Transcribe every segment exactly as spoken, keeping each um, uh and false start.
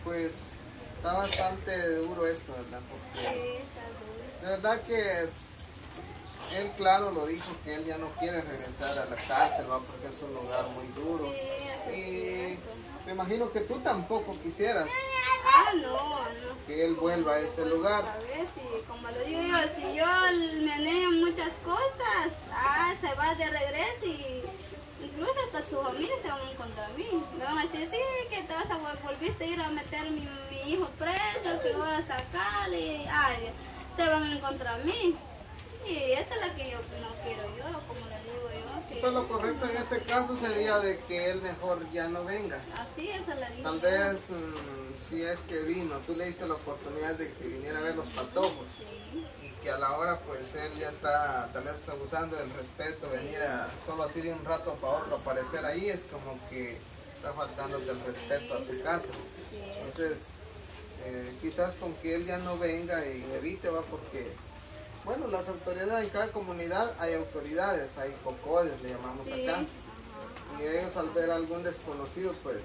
pues está bastante duro esto, ¿verdad? Porque Sí, está duro. de verdad que él, claro, lo dijo que él ya no quiere regresar a la cárcel, ¿va? Porque es un lugar muy duro. Sí, eso es Y cierto. me imagino que tú tampoco quisieras Ah, no, no. que él vuelva a ese lugar. A ver, si, como lo digo yo, si yo meneo muchas cosas, ah, se va de regreso y incluso hasta su familia se van a encontrar a mí. Me van a decir, sí, que te vas a vol- volviste a ir a meter mi, mi hijo preso, que voy a sacarle, ay, se van a encontrar a mí. Y esa es la que yo no quiero yo, como le digo yo. Que Pues lo correcto en este caso sería de que él mejor ya no venga. así es la digo. Tal vez mm, si es que vino, tú le diste la oportunidad de que viniera a ver los patojos Sí. y que a la hora pues él ya está, tal vez está abusando del respeto, venir a solo así de un rato para otro aparecer ahí es como que está faltando del respeto a tu casa. Entonces eh, quizás con que él ya no venga y evite, va, porque bueno, las autoridades en cada comunidad hay autoridades, hay cocodes, le llamamos Sí. acá. Ajá. Y ellos al ver a algún desconocido, pues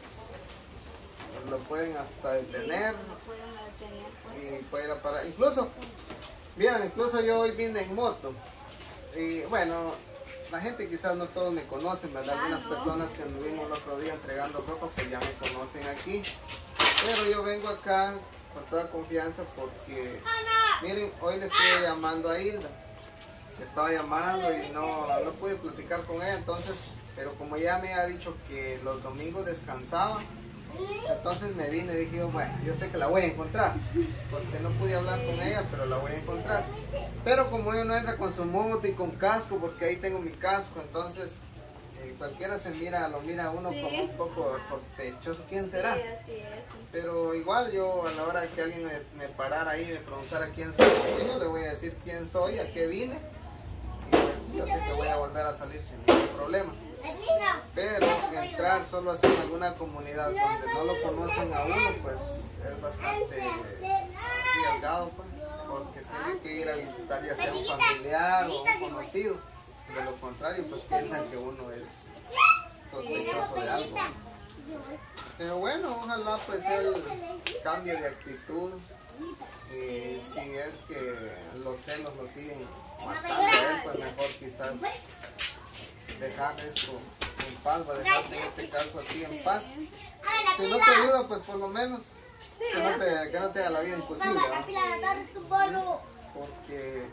lo pueden hasta detener Sí, no pueden detener, pues. y puede ir a parar. Incluso, miren, incluso yo hoy vine en moto. Y bueno, la gente quizás no todos me conocen, ¿verdad? Ah, Algunas no. personas que anduvimos el otro día entregando ropa, pues ya me conocen aquí. Pero yo vengo acá con toda confianza porque, miren, hoy le estoy llamando a Hilda. Le estaba llamando y no, no pude platicar con ella, entonces, pero como ya me ha dicho que los domingos descansaba, entonces me vine y dije, yo, bueno, yo sé que la voy a encontrar, porque no pude hablar con ella, pero la voy a encontrar. Pero como ella no entra con su moto y con casco, porque ahí tengo mi casco, entonces eh, cualquiera se mira, lo mira a uno Sí. como un poco sospechoso, ¿quién será? Sí, así es. Pero igual yo a la hora que alguien me, me parara ahí y me preguntara quién soy, yo no le voy a decir quién soy, a qué vine. Y pues yo sé que voy a volver a salir sin ningún problema. Pero entrar solo así en alguna comunidad donde no lo conocen a uno, pues es bastante arriesgado, pues, porque tiene que ir a visitar ya sea un familiar o un conocido. De lo contrario, pues piensan que uno es sospechoso de algo. Pero bueno, ojalá pues él cambie de actitud. Y si es que los celos lo siguen matando a él, pues mejor quizás dejar eso en paz, va a dejarte en este caso aquí en paz. Si no te ayuda, pues por lo menos que no te, que no te haga la vida imposible, ¿no? Porque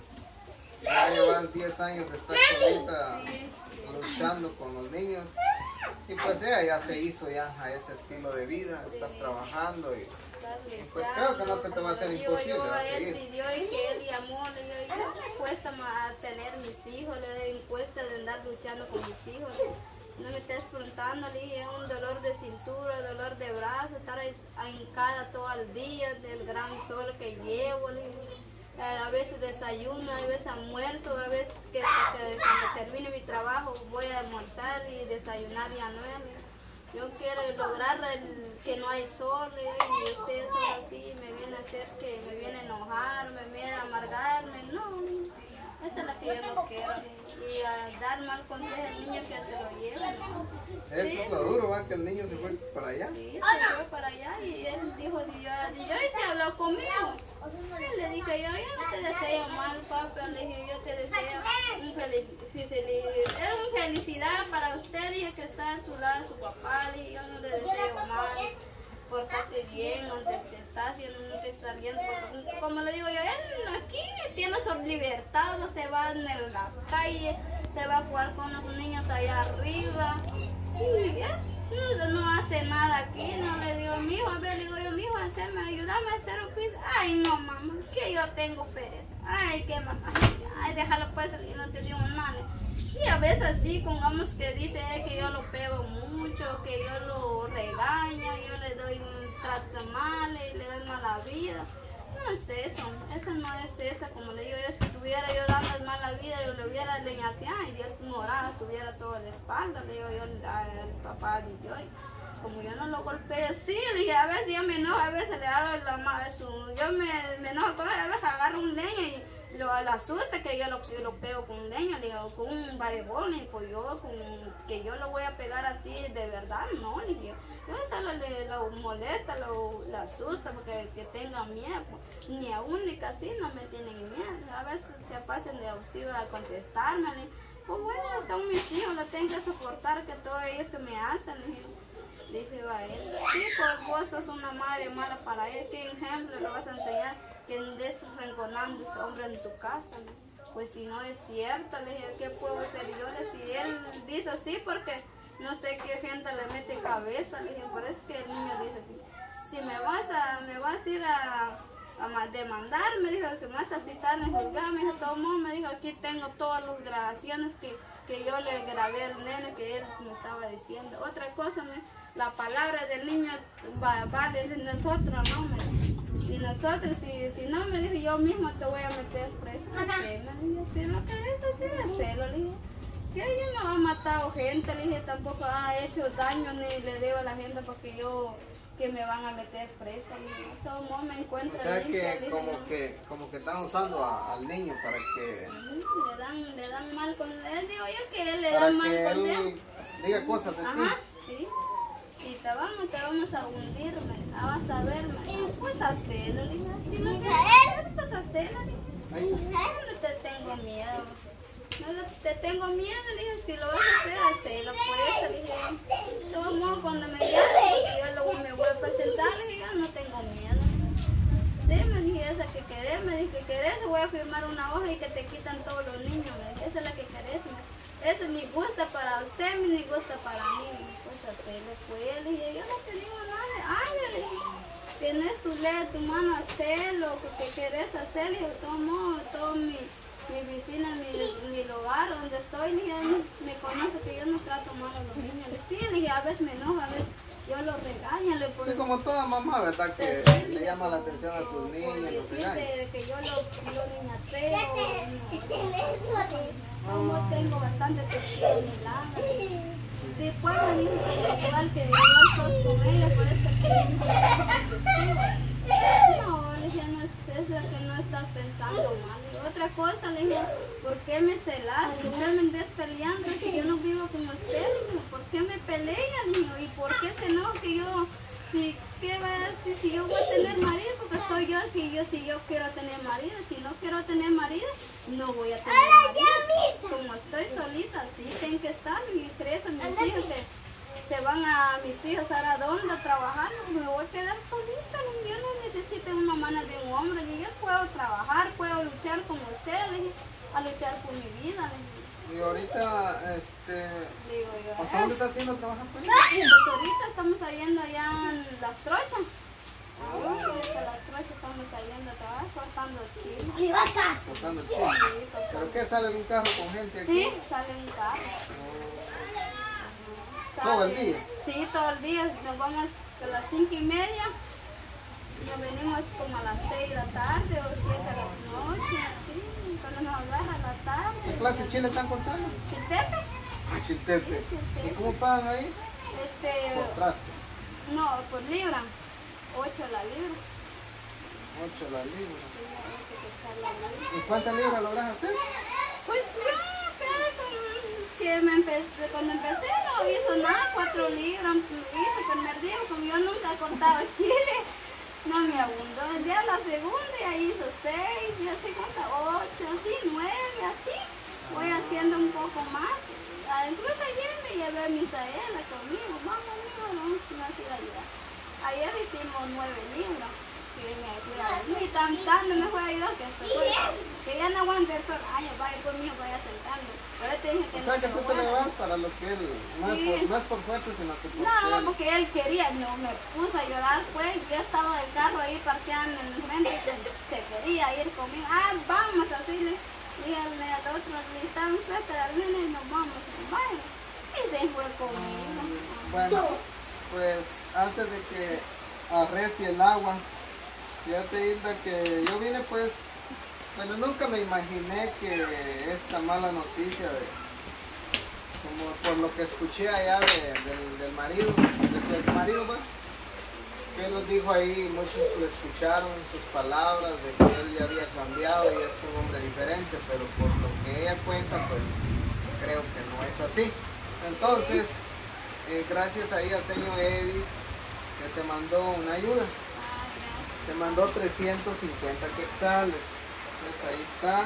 ya llevan diez años de estar solita luchando con los niños y pues ella ya se hizo ya a ese estilo de vida, estar trabajando y, y pues creo que no se te va a hacer imposible, Yo, va a él seguir. pidió y que él llamó, le digo, yo me cuesta ma- tener mis hijos, le me cuesta de andar luchando con mis hijos. No me estés preguntando, le dije, es un dolor de cintura, dolor de brazo, estar ahí hincada todo el día del gran sol que llevo, le dije. Eh, a veces desayuno, a veces almuerzo, a veces que, que cuando termine mi trabajo voy a almorzar y desayunar ya no es. Yo quiero lograr el, que no hay sol eh, y ustedes son así, me viene a hacer que me viene a enojar, me viene a amargarme, no, esa es la que yo no quiero. Y a dar mal consejo al niño que se lo lleve, ¿no? Eso Sí. es lo duro, va, que el niño se fue para allá. Sí, se fue para allá y él dijo, y yo, y yo y se habló conmigo. Y le dije yo, yo no te deseo mal, papá, le dije, yo te deseo un feliz, es una felicidad para usted, dije que está a su lado su papá, le dije, yo no te deseo mal, portate bien, donde te estás, yo no te está viendo, porque, como le digo yo, él aquí tiene su libertad, no se va en la calle, se va a jugar con los niños allá arriba, y ya. No, no hace nada aquí, no le digo, mi hijo, a ver, le digo yo, mi hijo, hacerme, ayúdame a hacer un piso. Ay, no, mamá, que yo tengo pereza. Ay, que mamá, ay, déjalo pues, y no te digo nada. Y a veces sí, pongamos que dice eh, que yo lo pego mucho, que yo lo regaño, yo le doy un trato mal, y le doy mala vida. No es eso, eso no es eso, como le digo yo, si estuviera yo dando mala vida, yo le hubiera leñaseado y Dios morada, tuviera toda la espalda, le digo yo al papá de yo. Como yo no lo golpeo, sí, le dije, a veces yo me enojo, a veces le hago la madre su, yo me, me enojo con él, a veces agarro un leño y lo, lo asusta que yo lo, lo pego con leña, le digo, con un barebón, y pues yo, con, que yo lo voy a pegar así de verdad, no, le digo, yo solo le, lo molesta, lo, lo asusta, porque que tenga miedo, pues, ni aún ni casi no me tienen miedo, a veces se pasan de auxilio a contestarme, le digo, pues bueno, son mis hijos, lo tengo que soportar, que todo ellos se me hacen, le digo. Dice a él, sí, pues vos sos una madre mala para él, ¿qué ejemplo le vas a enseñar que andes renconando ese hombre en tu casa? ¿No? Pues si no es cierto, le dije, ¿qué puedo hacer yo? Si él dice así porque no sé qué gente le mete cabeza, le dije, por eso es que el niño dice así, si me vas a, me vas a ir a, a demandar, me dijo, si me vas a citar en el juzgado, me dijo, todo mundo, me dijo, aquí tengo todas las grabaciones que, que yo le grabé al nene que él me estaba diciendo. Otra cosa, me la palabra del niño va, vale de nosotros, ¿no? Me, y nosotros, si, si no, me dijo, yo mismo te voy a meter preso. ¿Qué? Me dijo, si no querés, así de hacerlo, le dije. Que ella no ha matado gente, le dije, tampoco ha hecho daño ni le debo a la gente porque yo, que me van a meter preso. De todo modo me encuentro. O sea limpia, que, dije, como no. que como que están usando a, al niño para que... Le dan, le dan mal con él, digo yo que él le para dan mal que con él. él diga cosas de Ajá, ti. sí. Y te vamos, te vamos a hundirme, vas a verme. Pues hacelo, le dije, si no quieres, pues hacelo, le dije. Ahí está. No te tengo miedo. No le- te tengo miedo, le dije, si lo vas a hacer, hacelo. Por eso le dije, de todos modos, cuando me llamen, yo luego me voy a presentar, le dije, no tengo miedo. Sí, me dije, esa que querés, me dije, que querés, voy a firmar una hoja y que te quitan todos los niños, me dije, esa es la que querés, me. Eso ni gusta para usted, ni gusta para mí. Pues hacerlo fue, le dije, yo no te digo nada, hágale. Tienes tu ley, tu mano, hacerlo, lo que querés hacer, le dije, todo modo, todo mi, mi vecina, mi, mi lugar donde estoy, le dije, me conoce que yo no trato mal a los niños. Le dije, sí, le dije, a veces me enojo, a veces yo los regaño, le pongo. Sí, como toda mamá, ¿verdad? Que le llama la atención a sus niños, los regaña. De que yo lo, lo niñaceo, como tengo bastante testigo en mi lado. Sí, pues me dijo que igual que igual sos con ella, por eso que no, le dije, no es, es lo que no estás pensando mal. Y otra cosa, le dije, ¿por qué me celas? ¿Por qué me andas peleando? Que yo no vivo con usted, le dije, ¿por qué me pelea, niño? ¿Y por qué se enoja que yo, si, qué va a decir, si yo voy a tener marido? Porque soy yo, que yo, si yo quiero tener marido, si no quiero tener marido, no voy a tener marido. Como estoy solita, sí, tengo que estar, y crecen mis hijos, que se van a mis hijos a dónde a trabajar, me voy a quedar solita, yo no necesito una mano de un hombre, ni yo puedo trabajar, puedo luchar como usted, le dije, a luchar por mi vida, le dije. Y ahorita, este... Digo yo, ¿hasta dónde está haciendo trabajar pues? pues ahorita estamos saliendo allá en las trochas. Ahorita las trochas estamos saliendo a trabajar cortando chile. Cortando chile. Sí, cortando- ¿Pero qué sale en un carro con gente aquí? Sí, sale un carro. ¿Todo el Sale- día? Sí, todo el día. Nos vamos a las cinco y media. Nos venimos como a las seis de la tarde o siete de la noche. Sí, cuando nos agarra la tarde. ¿Qué clase de chile están cortando? Chiltepe. Ah, chiltepe. ¿Y cómo pagan ahí? Este, Por traste. no, por libra. ocho la libra. ocho la libra. Sí, hay que pesar la libra. ¿Y cuántas libras logras hacer? Pues yo, acá, con- que me empecé, cuando empecé no hizo nada, cuatro libras, hice el primer día, como yo nunca he cortado chile, no me abundó. El día de la segunda ya hizo seis, ya sé cuántas, ocho, así, nueve, así. Voy haciendo un poco más. Ah, incluso ayer me llevé a Misaela conmigo, vamos, amigo, vamos a hacer ayuda. Ayer hicimos nueve libras. Sí, me fui a dormir, tan tarde me fue a ayudar que estoy que ya no aguante el sol. Ay, vaya conmigo, vaya sentando. Pero te dije que O no. sea que te tú te aguanto. le vas para lo que él, no es, Sí. por, no es por fuerza, sino que porque No, él- porque él quería, no me puse a llorar, pues yo estaba el carro ahí parqueando en el frente y se, se quería ir conmigo. Ah, vamos, así le díganle al otro, le estamos suelta al nene y nos vamos. Vaya. Y se fue conmigo. Bueno, pues antes de que arrecie el agua, fíjate Hilda que yo vine pues, bueno nunca me imaginé que esta mala noticia de, como por lo que escuché allá de- del, del marido, de su ex marido, pues, Él nos dijo ahí, muchos lo escucharon sus palabras de que él ya había cambiado y es un hombre diferente, pero por lo que ella cuenta, pues creo que no es así. Entonces, eh, gracias ahí al señor Edis que te mandó una ayuda. Te mandó trescientos cincuenta quetzales. Entonces ahí está.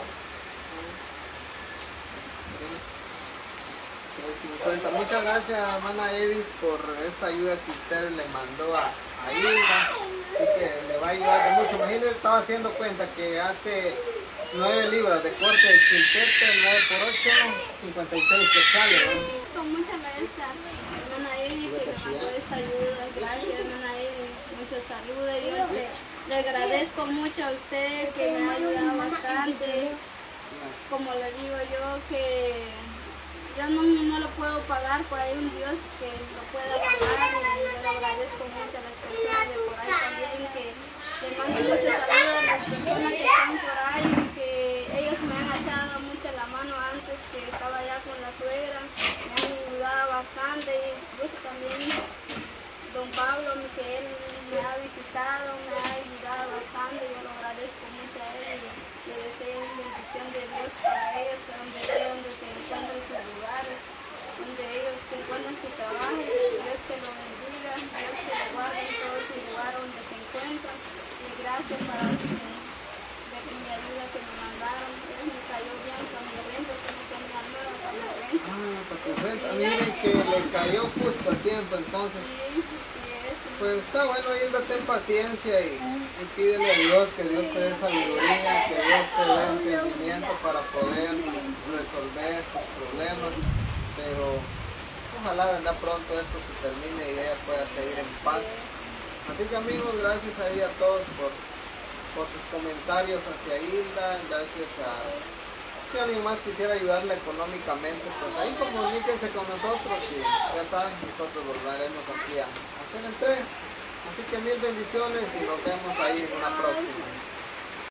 trescientos cincuenta. Muchas gracias, hermana Edis, por esta ayuda que usted le mandó a, a Hilda. Así que le va a ayudar de mucho. Imagínense, estaba haciendo cuenta que hace nueve libras de corte de quintete, nueve por ocho, cincuenta y seis quetzales, ¿no? Con muchas gracias, hermana Edis, que me mandó esta ayuda. Gracias, hermana Edis. Muchos saludos. Yo le, le agradezco mucho a usted, que me ha ayudado bastante. Como le digo yo, que yo no, no lo puedo pagar, por ahí un Dios que lo pueda pagar, y yo le agradezco mucho a las personas de por ahí también, que le mando muchos saludos a las personas que están por ahí, que ellos me han echado mucho la mano antes que estaba allá con la suegra, me han ayudado bastante, y incluso también don Pablo, que él me ha visitado, me ha ayudado bastante, yo lo agradezco mucho a él, y le deseo una bendición de Dios para ellos, donde, donde se encuentren sus lugares, donde ellos se encuentren su trabajo, Dios que lo bendiga, Dios que lo guarde en todo su lugar donde se encuentran, y gracias para que, de mi ayuda que me mandaron, Dios me cayó bien con mi renta, que no tenía nada para la renta. Ah, para tu renta. Miren que le cayó justo a tiempo, entonces. Sí, sí, eso. Pues está bueno, Hilda, ten paciencia y, y pídele a Dios que Dios te dé sabiduría, que Dios te dé entendimiento para poder resolver tus problemas, pero ojalá vendrá pronto esto se termine y ella pueda seguir en paz. Así que amigos, gracias ahí a todos por, por sus comentarios hacia Hilda, gracias a... Si alguien más quisiera ayudarle económicamente, pues ahí comuníquense con nosotros y ya saben, nosotros volveremos aquí a hacer entrega. Así que mil bendiciones y nos vemos ahí.